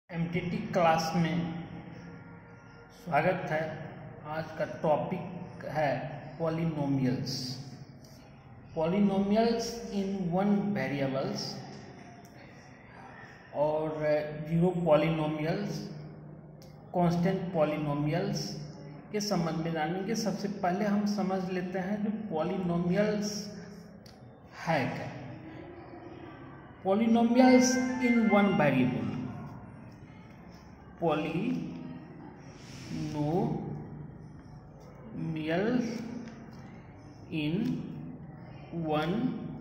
MTT class में स्वागत है। आज का टॉपिक है polynomials. Polynomials in one variables और जीरो पॉलिनोमियल्स, कांस्टेंट पॉलिनोमियल्स के संबंध में जानेंगे। सबसे पहले हम समझ लेते हैं जो पॉलिनोमियल्स है क्या। Polynomials in one variable, polynomials in one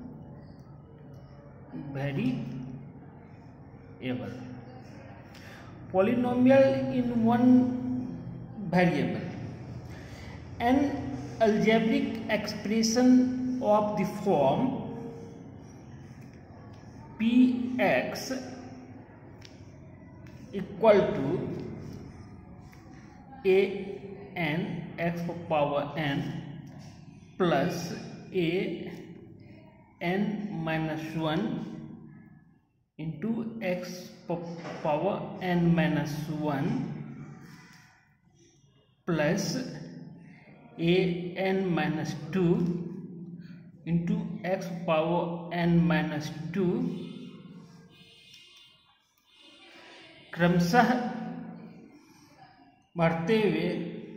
variable. Polynomial in one variable, an algebraic expression of the form px equal to a n x power n plus a n minus 1 into x power n minus 1 plus a n minus 2 into x power n minus 2 क्रमशः बढ़ते हुए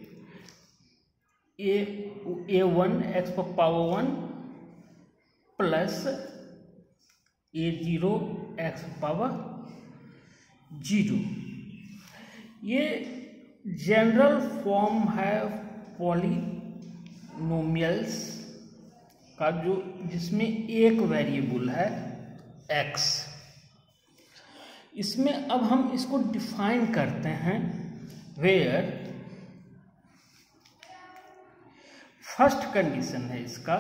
a1 x power 1 plus a0 x power 0। ये general form है polynomials का, जो जिसमें एक variable है x। इसमें अब हम इसको डिफाइन करते हैं वेयर फर्स्ट कंडीशन है इसका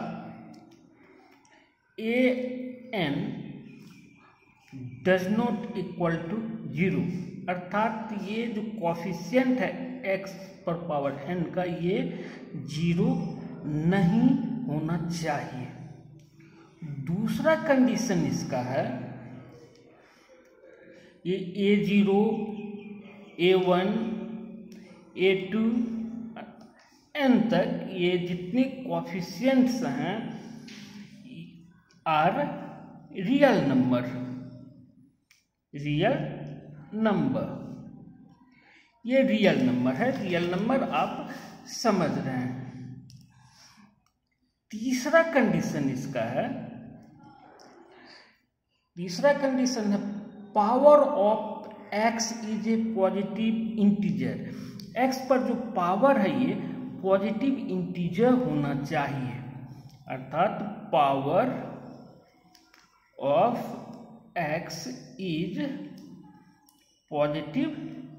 a n does not equal to 0, अर्थात ये जो कॉफिशिएंट है x पर पावर n का ये 0 नहीं होना चाहिए। दूसरा कंडीशन इसका है ये a0, a1, a2 n तक ये जितने कोएफिशिएंट्स हैं आर रियल नंबर। ये रियल नंबर है, रियल नंबर आप समझ रहे हैं। तीसरा कंडीशन इसका है, power of x is a positive integer. x पर जो पावर है ये पॉजिटिव इंटीजर होना चाहिए, अर्थात power of x is positive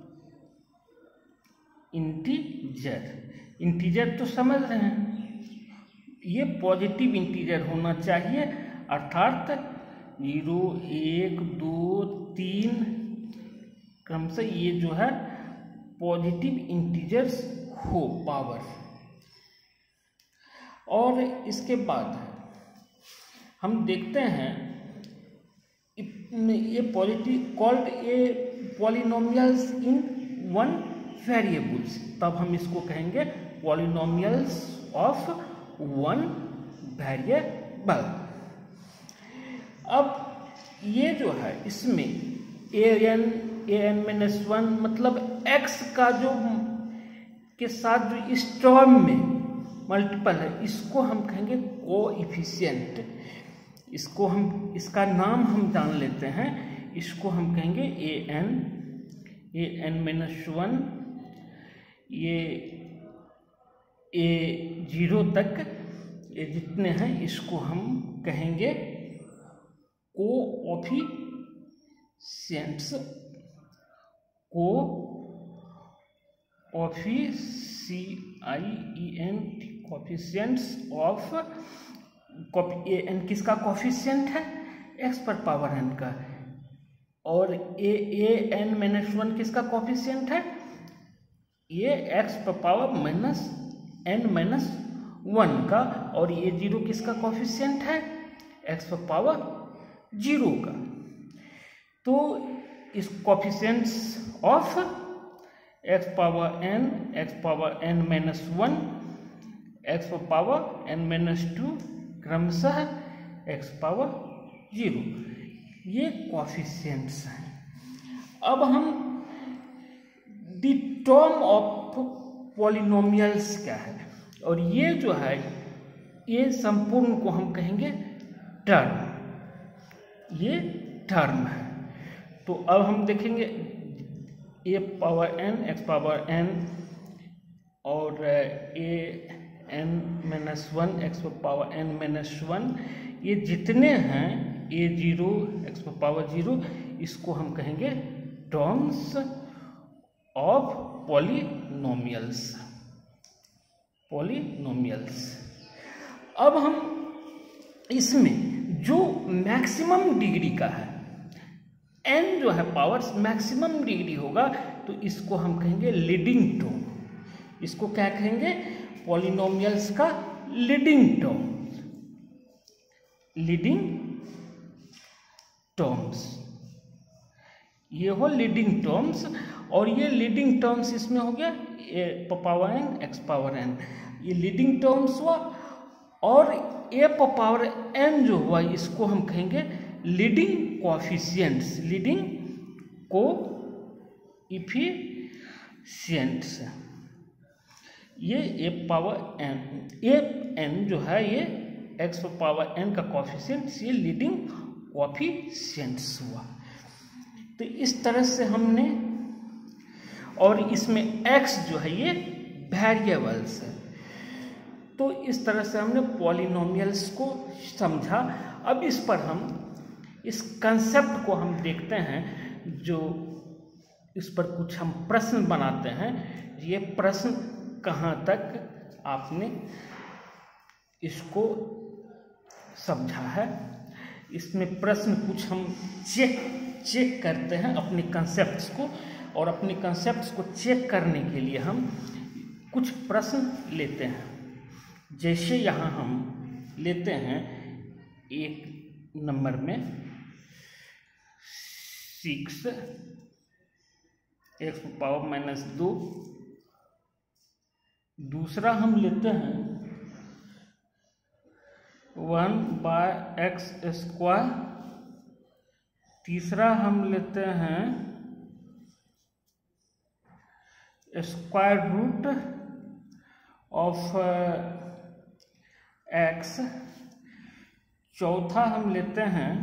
integer तो समझ रहे हैं, ये पॉजिटिव इंटीजर होना चाहिए, अर्थात 0, 1, 2, 3 क्रम से ये जो है पॉजिटिव इंटीजर्स हो पावर। और इसके बाद हम देखते हैं ये positive called a polynomials in one variables, तब हम इसको कहेंगे पॉलिनोमियल्स ऑफ वन वेरिएबल। अब ये जो है इसमें an-1 मतलब x का जो के साथ जो इस टर्म में मल्टीपल है, इसको हम कहेंगे कोएफिशिएंट। इसको हम इसका नाम हम जान लेते हैं, इसको हम कहेंगे an-1। ये a0 तक ये जितने हैं इसको हम कहेंगे कोएफिशिएंट्स ऑफ n। किसका कोएफिशिएंट है? x पर पावर n का। और an-1 किसका कोएफिशिएंट है? ये x पर पावर n-1 का। और ये 0 किसका कोएफिशिएंट है? x पर पावर 0 का। तो इस coefficients of x power n minus 1, x power n minus 2 क्रमशः x पावर 0, ये कोफिशिएंट्स हैं। अब हम द टर्म ऑफ पॉलिनोमियल्स क्या है, और ये जो है ये संपूर्ण को हम कहेंगे टर्म, ये टर्म है। तो अब हम देखेंगे a power n, x power n और a n minus 1, x power n minus 1, ये जितने हैं a0 x पावर 0, इसको हम कहेंगे टर्म्स ऑफ पॉलिनोमियल्स। अब हम इसमें जो मैक्सिमम डिग्री का है, n जो है पावर्स मैक्सिमम डिग्री होगा, तो इसको हम कहेंगे लीडिंग टर्म। इसको क्या कहेंगे? पॉलिनोमियल्स का लीडिंग टर्म्स, ये हो लीडिंग टर्म्स। और ये लीडिंग टर्म्स इसमें हो गया a power n x power n, ये लीडिंग टर्म्स हुआ। और a पावर n जो हुआ इसको हम कहेंगे लीडिंग कोएफिशिएंट्स, लीडिंग कोएफिशिएंट्स। ये a पावर n जो है ये x पावर n का कोएफिशिएंट्स, ये लीडिंग कोएफिशिएंट्स हुआ। तो इस तरह से हमने, और इसमें x जो है ये वेरिएबल्स है, तो इस तरह से हमने पॉलिनोमियल्स को समझा। अब इस पर हम इस कंसेप्ट को हम देखते हैं, जो इस पर कुछ हम प्रश्न बनाते हैं। ये प्रश्न कहाँ तक आपने इसको समझा है, इसमें प्रश्न कुछ हम चेक करते हैं अपने कंसेप्ट्स को, और अपने कंसेप्ट्स को चेक करने के लिए हम कुछ प्रश्न लेते हैं। जैसे यहाँ हम लेते हैं एक नंबर में 6 x पावर माइनस 2, दूसरा हम लेते हैं 1/x², तीसरा हम लेते हैं स्क्वायर रूट ऑफ x, चौथा हम लेते हैं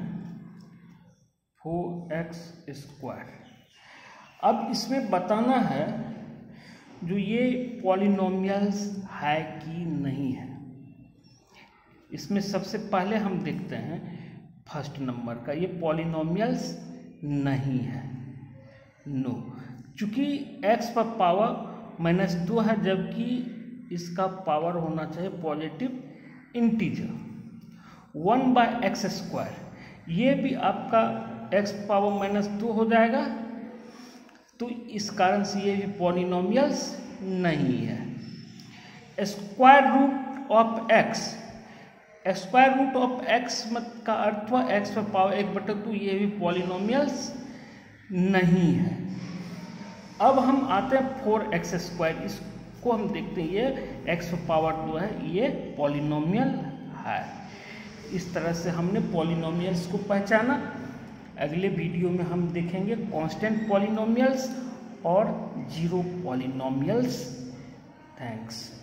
4x²। अब इसमें बताना है जो ये पॉलिनोमियल्स है कि नहीं है। इसमें सबसे पहले हम देखते हैं फर्स्ट नंबर का, ये पॉलिनोमियल्स नहीं है, नो, चूँकि x पर पावर माइनस 2 है, जबकि इसका पावर होना चाहिए पॉजिटिव इंटीजर 1/x²। ये भी आपका x पावर माइनस 2 हो जाएगा, तो इस कारण से ये भी पॉलिनोमियल्स नहीं है। Square root of x, square root of x का अर्थ हुआ x पर पावर 1/2, ये भी पॉलिनोमियल्स नहीं है। अब हम आते हैं 4x², इसको हम देखते हैं, ये x पर पावर 2 है, ये पॉलिनोमियल है। इस तरह से हमने पॉलिनोमियल्स को पहचाना। अगले वीडियो में हम देखेंगे कांस्टेंट पॉलिनोमियल्स और जीरो पॉलिनोमियल्स। थैंक्स।